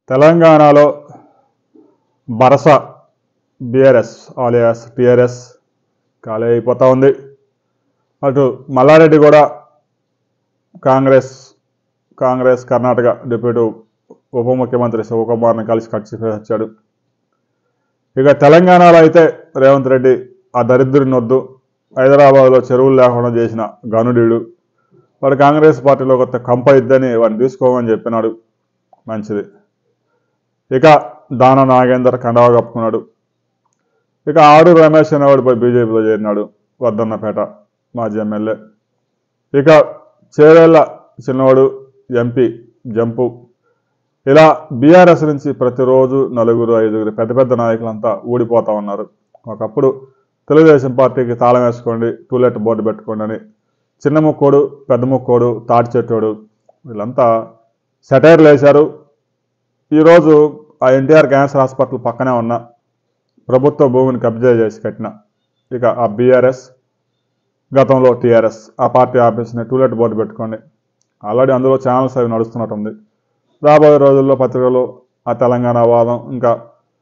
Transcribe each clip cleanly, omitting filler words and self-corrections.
తెలంగాణలో బరస BRS alias TRS ఖాళీ అయిపోతూ ఉంది. అటు మల్లారెడ్డి కూడా కాంగ్రెస్ కర్ణాటక డిప్యూటీ ఉప ముఖ్యమంత్రి శివకుమార్ని కలిసి వచ్చాడు. ఇక తెలంగాణలో అయితే రేవంత్ రెడ్డి ఆ దరిద్రుని వద్దు, హైదరాబాద్లో చెరువులు లేకుండా చేసిన గనుడీడు, వాడు కాంగ్రెస్ పార్టీలో కొత్త కంప ఇద్దని వాడిని తీసుకోమని చెప్పినాడు. మంచిది. ఇక దాన నాగేందర్ కండవా కప్పుకున్నాడు. ఇక ఆడు రమేష్ అనేవాడు పోయి బీజేపీలో చేరినాడు, వర్ధన్నపేట మాజీ ఎమ్మెల్యే. ఇక చేరేళ్ల చిన్నవాడు ఎంపీ జంపు. ఇలా బీఆర్ఎస్ నుంచి ప్రతిరోజు 4-5 పెద్ద నాయకులంతా ఊడిపోతా ఉన్నారు. ఒకప్పుడు తెలుగుదేశం పార్టీకి తాళం వేసుకోండి, టూలెట్ బోర్డు పెట్టుకోండి అని చిన్న ముక్కోడు, పెద్ద ముక్కోడు, తాటి చెట్టోడు వీళ్ళంతా సెటైర్లు వేశారు. ఈరోజు ఆ ఎన్టీఆర్ క్యాన్సర్ హాస్పిటల్ పక్కనే ఉన్న ప్రభుత్వ భూమిని కబ్జా చేసి కట్టిన ఇక ఆ బీఆర్ఎస్, గతంలో టీఆర్ఎస్, ఆ పార్టీ ఆఫీస్ని టూలెట్ బోర్డు పెట్టుకోండి. ఆల్రెడీ అందులో ఛానల్స్ అవి నడుస్తున్నట్టుంది. రాబోయే రోజుల్లో పత్రికలు ఆ తెలంగాణ వాదం, ఇంకా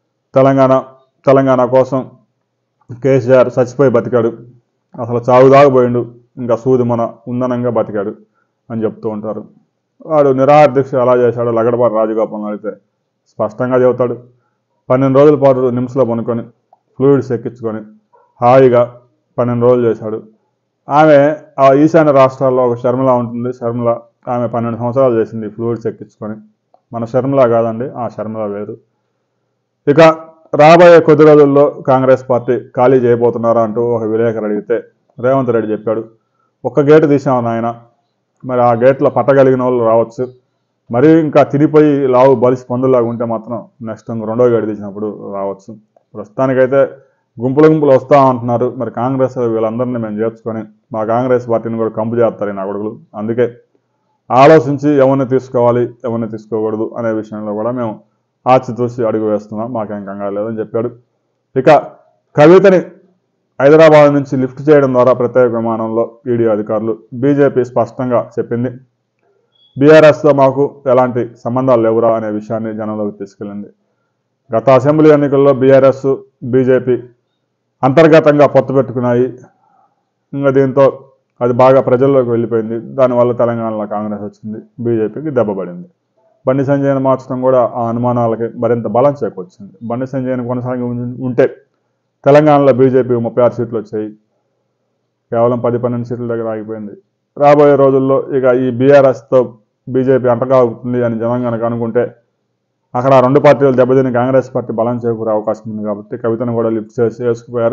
తెలంగాణ కోసం కేసీఆర్ చచ్చిపోయి బతికాడు, అసలు చావుదాగిపోయిండు, ఇంకా సూది మన ఉందనంగా బతికాడు అని చెప్తూ ఉంటారు. వాడు నిరాహార దీక్ష ఎలా చేశాడో లగడపాటి రాజగోపాల్ అయితే స్పష్టంగా చెబుతాడు. 12 రోజుల పాటు నిమ్స్లో పనుకొని ఫ్లూయిడ్స్ ఎక్కించుకొని హాయిగా 12 రోజులు చేశాడు. ఆమె ఆ ఈశాన్య రాష్ట్రాల్లో ఒక షర్మిల ఉంటుంది. షర్మిల ఆమె 12 సంవత్సరాలు చేసింది ఫ్లూయిడ్స్ ఎక్కించుకొని. మన షర్మిల కాదండి, ఆ షర్మిల వేరు. ఇక రాబోయే కొద్ది రోజుల్లో కాంగ్రెస్ పార్టీ ఖాళీ చేయబోతున్నారా అంటూ ఒక విలేకరు అడిగితే రేవంత్ రెడ్డి చెప్పాడు, ఒక్క గేటు తీసాము నాయన, మరి ఆ గేట్లో పట్టగలిగిన వాళ్ళు రావచ్చు, మరీ ఇంకా తిరిగిపోయి లావు బలిసి పందులాగా ఉంటే మాత్రం నెక్స్ట్ రెండో గేటు తీసినప్పుడు రావచ్చు. ప్రస్తుతానికైతే గుంపులు వస్తూ ఉంటున్నారు. మరి కాంగ్రెస్ వీళ్ళందరినీ మేము చేర్చుకొని మా కాంగ్రెస్ పార్టీని కూడా కంపు చేస్తారు నా కొడుకులు. అందుకే ఆలోచించి ఎవరిని తీసుకోవాలి, ఎవరిని తీసుకోకూడదు అనే విషయంలో కూడా మేము ఆచితూచి అడుగు వేస్తున్నాం, మాకేం కంగారు లేదని చెప్పాడు. ఇక కవితని హైదరాబాద్ నుంచి లిఫ్ట్ చేయడం ద్వారా ప్రత్యేక విమానంలో ఈడీ అధికారులు, బీజేపీ స్పష్టంగా చెప్పింది బీఆర్ఎస్తో మాకు ఎలాంటి సంబంధాలు లేవురా అనే విషయాన్ని జనంలోకి తీసుకెళ్ళింది. గత అసెంబ్లీ ఎన్నికల్లో బీఆర్ఎస్ బీజేపీ అంతర్గతంగా పొత్తు పెట్టుకున్నాయి. ఇంకా దీంతో అది బాగా ప్రజల్లోకి వెళ్ళిపోయింది. దానివల్ల తెలంగాణలో కాంగ్రెస్ వచ్చింది, బీజేపీకి దెబ్బపడింది. బండి సంజయ్ని మార్చడం కూడా ఆ అనుమానాలకి మరింత బలం చేకూర్చింది. బండి సంజయ్ని కొనసాగి ఉంటే తెలంగాణలో బీజేపీ 36 సీట్లు వచ్చాయి, కేవలం 10-12 సీట్ల దగ్గర ఆగిపోయింది. రాబోయే రోజుల్లో ఇక ఈ బీఆర్ఎస్తో బీజేపీ అంటకాగుతుంది అని జనం కనుక అనుకుంటే అక్కడ 2 పార్టీలు దెబ్బతిని కాంగ్రెస్ పార్టీ బలం చేకూరే అవకాశం ఉంది. కాబట్టి కవితను కూడా లిఫ్ట్ చేసి వేసుకుపోయారు.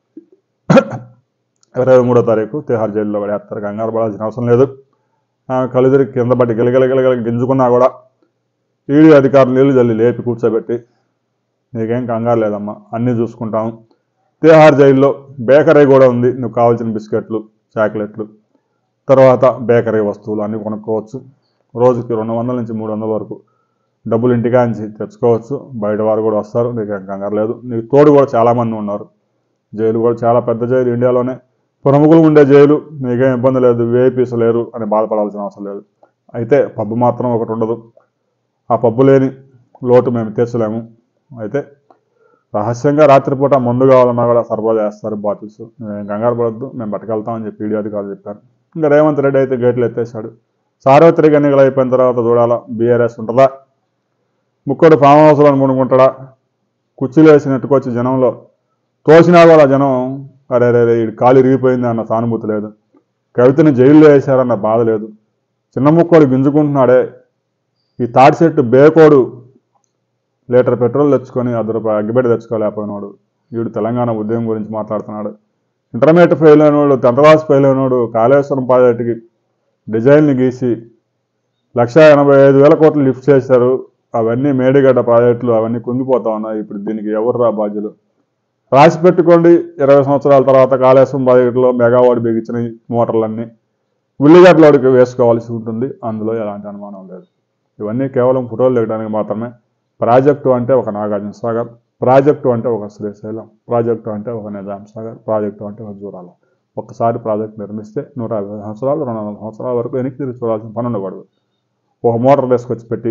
23వ తారీఖు తిహార్ జైల్లో పడేస్తారు, కంగారు పడాల్సిన అవసరం లేదు. కలుదిరి కింద పట్టి గిలగిలగిలగిల గింజుకున్నా కూడా ఈడీ అధికారులు నీళ్లు జల్లి లేపి కూర్చోబెట్టి నీకేం కంగారు లేదమ్మా, అన్నీ చూసుకుంటాము. తిహార్ జైల్లో బేకరీ కూడా ఉంది, నువ్వు కావాల్సిన బిస్కెట్లు, చాక్లెట్లు, తర్వాత బేకరీ వస్తువులు అన్నీ కొనుక్కోవచ్చు. రోజుకి 200 నుంచి 300 వరకు డబ్బులు ఇంటికాంచి తెచ్చుకోవచ్చు. బయట వారు కూడా వస్తారు, నీకేం కంగారు లేదు. నీకు తోడు కూడా చాలామంది ఉన్నారు. జైలు కూడా చాలా పెద్ద జైలు, ఇండియాలోనే ప్రముఖులు ఉండే జైలు, నీకేం ఇబ్బంది లేదు. వేపీస్ లేరు అని బాధపడాల్సిన అవసరం లేదు. అయితే పబ్బు మాత్రం ఒకటి ఉండదు, ఆ పబ్బు లేని లోటు మేము తీర్చలేము. అయితే రహస్యంగా రాత్రిపూట మందు కావాలన్నా కూడా సరఫరా చేస్తారు బాటిల్స్, మేము కంగారు పడద్దు, మేము పట్టుకెళ్తామని చెప్పి ఈడీ అధికారులు చెప్పారు. ఇంకా రేవంత్ రెడ్డి అయితే గేట్లు ఎత్తేసాడు. సార్వత్రిక ఎన్నికలు అయిపోయిన తర్వాత చూడాలా బీఆర్ఎస్ ఉంటుందా, ముక్కడు ఫామ్ హౌస్లో మునుకుంటాడా, కుర్చీలు వేసి నెట్టుకొచ్చి జనంలో తోసినా కూడా జనం అరే ఈ కాలు ఇరిగిపోయింది అన్న సానుభూతి లేదు, కవితని జైల్లో వేశారన్న బాధ లేదు. చిన్న ముక్కోడు గింజుకుంటున్నాడే, ఈ తాటి చెట్టు బేకోడు లీటర్ పెట్రోల్ తెచ్చుకొని ₹10 అగ్గిపెట్టి తెచ్చుకోలేకపోయినాడు. వీడు తెలంగాణ ఉద్యమం గురించి మాట్లాడుతున్నాడు. ఇంటర్మీడియట్ ఫెయిల్ అయినోడు, 10th క్లాస్ ఫెయిల్ అయినోడు కాళేశ్వరం ప్రాజెక్టుకి డిజైన్ని గీసి 1,85,000 కోట్లు లిఫ్ట్ చేశారు. అవన్నీ మేడిగడ్డ ప్రాజెక్టులు, అవన్నీ కుంగిపోతా ఉన్నాయి. ఇప్పుడు దీనికి ఎవర్రా బాధ్యులు? రాసి పెట్టుకోండి, 20 సంవత్సరాల తర్వాత కాళేశ్వరం ప్రాజెక్టులో మెగావాట్ బిగించిన మోటార్లన్నీ ఉల్లిగడ్డలోడికి వేసుకోవాల్సి ఉంటుంది. అందులో ఎలాంటి అనుమానం లేదు. ఇవన్నీ కేవలం ఫోటోలు దిగడానికి మాత్రమే. ప్రాజెక్టు అంటే ఒక నాగార్జున సాగర్, ప్రాజెక్టు అంటే ఒక శ్రీశైలం, ప్రాజెక్టు అంటే ఒక నిజాం సాగర్, ప్రాజెక్టు అంటే ఒక జూరాల. ఒక్కసారి ప్రాజెక్టు నిర్మిస్తే 150 సంవత్సరాలు 200 సంవత్సరాల వరకు వెనక్కి తిరిగి చూడాల్సిన పని ఉండకూడదు. ఒక మోటార్ తీసుకొచ్చి పెట్టి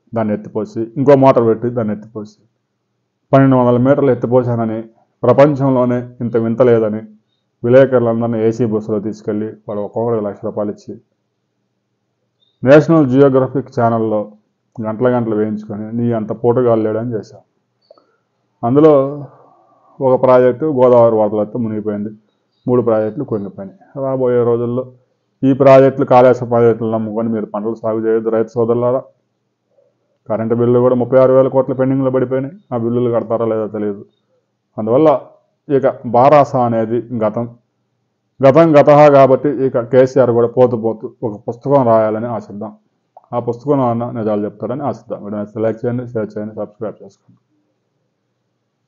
దాన్ని ఎత్తిపోసి ఇంకో మోటార్ పెట్టి దాన్ని ఎత్తిపోసి 1200 మీటర్లు ఎత్తిపోసానని ప్రపంచంలోనే ఇంత వింత లేదని విలేకరులందరినీ ఏసీ బస్సులో తీసుకెళ్ళి వాళ్ళు ఒక్కొక్కరికి ₹1,00,000 ఇచ్చి నేషనల్ జియోగ్రఫిక్ ఛానల్లో గంటలు వేయించుకొని నీ అంత పోటుగాలు లేడని చేశాం. అందులో ఒక ప్రాజెక్టు గోదావరి వరదలతో మునిగిపోయింది, 3 ప్రాజెక్టులు కుంగిపోయినాయి. రాబోయే రోజుల్లో ఈ ప్రాజెక్టులు కాళేశ్వరం ప్రాజెక్టులు నమ్ముకొని మీరు పంటలు సాగు చేయొద్దు రైతు సోదరులారా. కరెంటు బిల్లు కూడా 36,000 కోట్ల పెండింగ్లో పడిపోయినాయి. ఆ బిల్లులు కడతారా లేదో తెలియదు. అందువల్ల ఇక బారాస అనేది గతం కాబట్టి ఇక కేసీఆర్ కూడా పోతూ ఒక పుస్తకం రాయాలని ఆశిద్దాం. ఆ పుస్తకంలో నిజాలు చెప్తారని ఆశిద్దాం. వీడియో నచ్చితే లైక్ చేయండి, షేర్ చేయండి, సబ్స్క్రైబ్ చేసుకోండి.